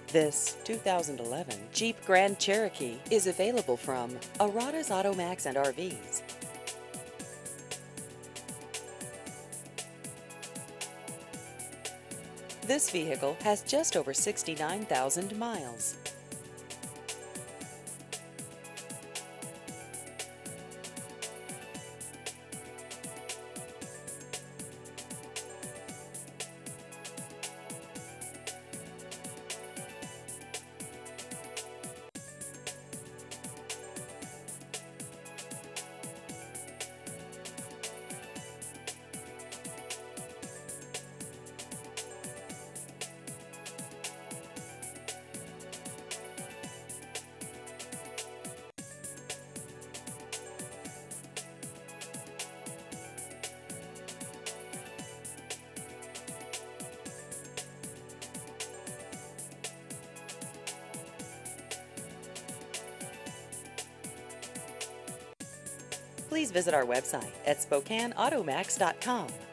This 2011 Jeep Grand Cherokee is available from Arata's AutoMax and RVs. This vehicle has just over 69,000 miles. Please visit our website at SpokaneAutomax.com.